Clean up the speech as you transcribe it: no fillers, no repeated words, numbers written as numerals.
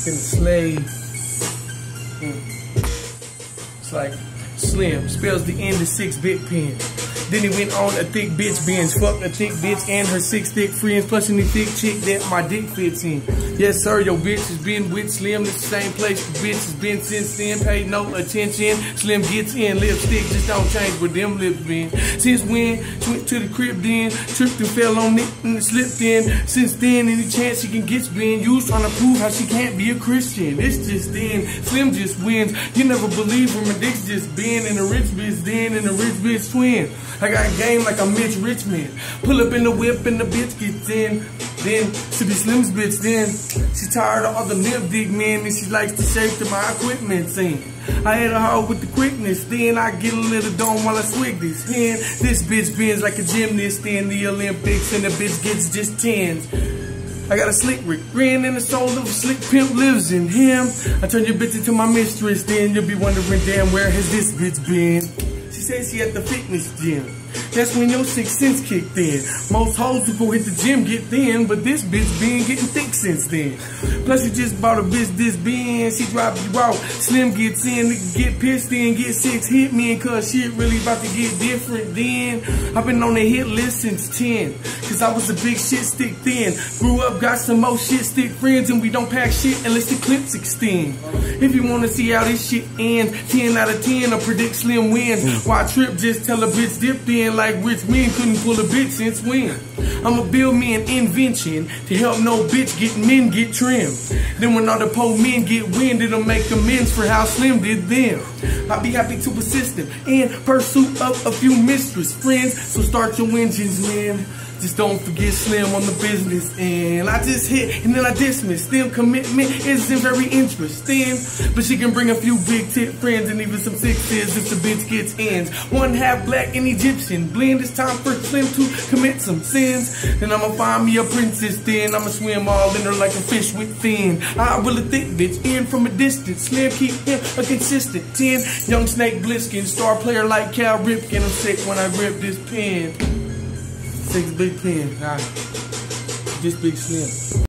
in the slave. It's like Slim spells the end of 6-bit pen. Then he went on a thick bitch binge. Fuck a thick bitch and her 6 thick friends, plus any thick chick that my dick fits in. Yes sir, your bitch has been with Slim. It's the same place the bitch has been since then. Paid no attention. Slim gets in. Lipstick just don't change where them lips been. Since when? She went to the crib then. Tripped and fell on it and slipped in. Since then, any chance she can get's been used trying to prove how she can't be a Christian. It's just then. Slim just wins. You never believe her. My dick's just been in a rich bitch then and a rich bitch twin. I got game like I'm Mitch Richmond. Pull up in the whip and the bitch gets in. Then she be Slim's bitch then. She tired of all the lip dig men and she likes to shape to my equipment scene. I hit her hard with the quickness, then I get a little dome while I swig this pen. This bitch bends like a gymnast in the Olympics and the bitch gets just 10s. I got a slick Rick grin and the soul of a slick pimp lives in him. I turn your bitch into my mistress, then you'll be wondering, damn, where has this bitch been? She says she at the fitness gym. That's when your 6th sense kicked in. Most hoes who go hit the gym get thin, but this bitch been getting thick since then. Plus you just bought a bitch this bend, she drop you out. Slim gets in, nigga get pissed in, get 6 hit me, cause shit really about to get different then. I've been on the hit list since 10, cause I was a big shit stick thin. Grew up, got some more shit stick friends, and we don't pack shit unless the clips extend. If you wanna see how this shit ends, 10 out of 10, I predict Slim wins. Why Trip just tell a bitch dipped in like rich men couldn't pull a bitch since when? I'ma build me an invention to help no bitch get men get trimmed. Then when all the poor men get wind, it'll make amends for how Slim did them. I'll be happy to assist them in pursuit of a few mistress friends. So start your engines, man. Just don't forget Slim on the business end. I just hit and then I dismiss. Slim commitment isn't very interesting, but she can bring a few big tit friends and even some 6s if the bitch gets ends. 1/2 black and Egyptian blend. It's time for Slim to commit some sins. Then I'ma find me a princess then. I'ma swim all in her like a fish with fin. I will a thick bitch in from a distance. Slim keep him a consistent 10. Young Snake Bliskin, star player like Cal Ripken. I'm sick when I grip this pen. 6 big pen, alright. Just big Slim.